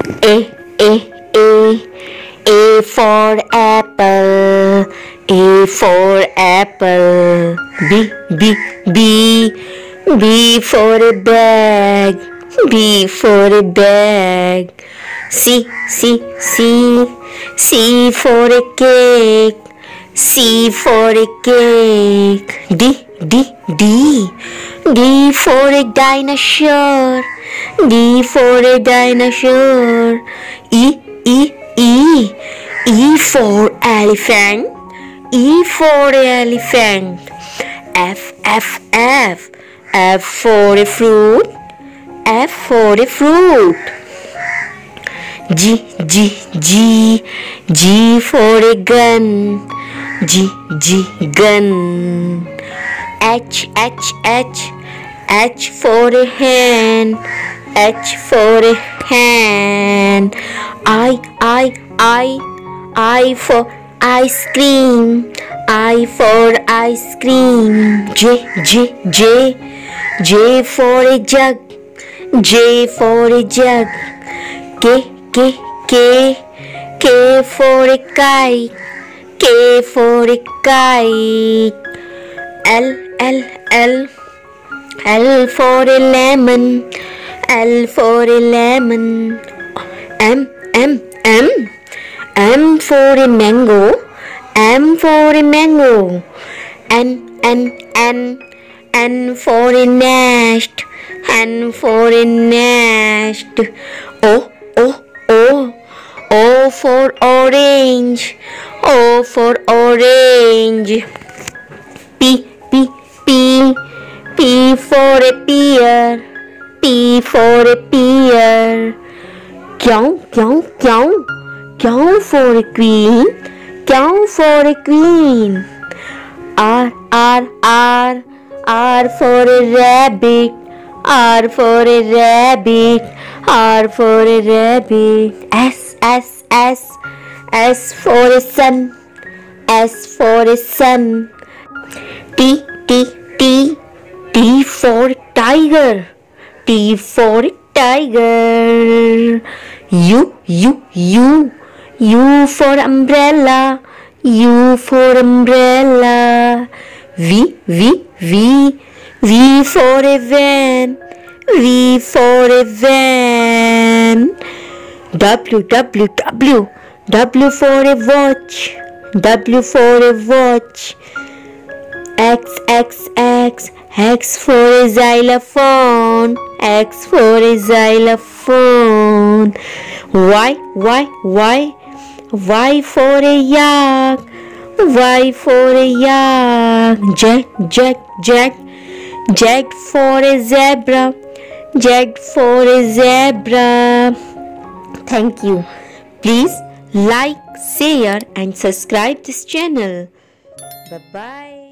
A, A, A, A for apple, A for apple. B, B, B, B for a bag, B for a bag. C, C, C, C for a cake, C for a cake. D, D, D, D for a dinosaur, D for a dinosaur. E, E, E, E for elephant, E for elephant. F, F, F, F for a fruit, F for a fruit. G, G, G, G for a gun, G, G, gun. H, H, H, H for a hen, H for a hen. I for ice cream, I for ice cream. J, J, J, J for a jug, J for a jug. K, K, K, K for a kite, K for a kite. L, L, L, L for a lemon, L for a lemon. M, M, M, M for a mango, M for a mango. N, N, N, N for a nest, N for a nest. O, O, O, O for orange, O for orange. P, P, P, P for a pear, P for a pear. Q, Q, Q, Q for a queen, Q for a queen. R, R, R, R for a rabbit, R for a rabbit, R for a rabbit. S, S, S, S for a sun, S for a sun. T, T, T, T for tiger, T for tiger. U, U, U, U for umbrella, U for umbrella. V, V, V, V for a van, V for a van. W, W, W, W for a watch, W for a watch. X, X, X, X for a xylophone, X for a xylophone. Y, Y, Y, Y for a yak, Y for a yak. Z, Z, Z, Z for a zebra, Z for a zebra. Thank you. Please like, share and subscribe this channel. Bye-bye.